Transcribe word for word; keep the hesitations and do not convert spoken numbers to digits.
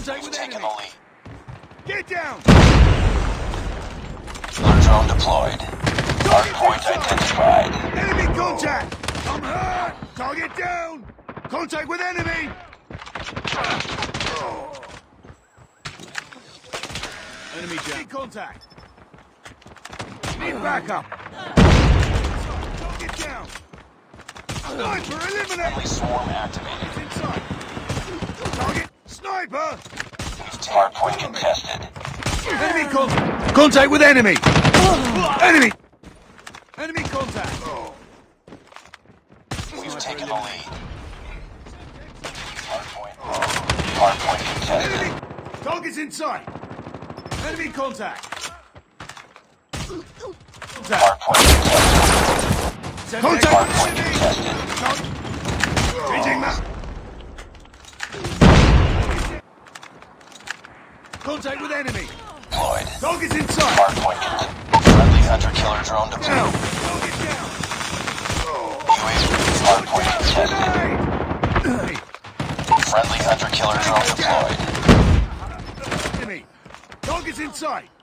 Contact with taking enemy. the lead. Get down! Killer drone deployed. Hard point identified. Enemy contact! I'm hurt! Target down! Contact with enemy! Enemy down. Need contact! Need backup! Target down! Sniper eliminated! Friendly swarm activated. It's inside! Target! Sniper! Hard point contested. Enemy contact! Contact with enemy! Enemy! Enemy contact! We've taken the lead. Hard point. Hard point contested. Enemy! Target's inside! Enemy contact! Hard Contact! point contested. Contact Hard with point enemy! contested. Changing map! Contact with enemy! Deployed. Target's inside! Hard point contested. Friendly hunter killer drone Down! deployed. Target down! U A V hard point contested. Grenade! Friendly hunter killer drone deployed. Enemy! Target's inside!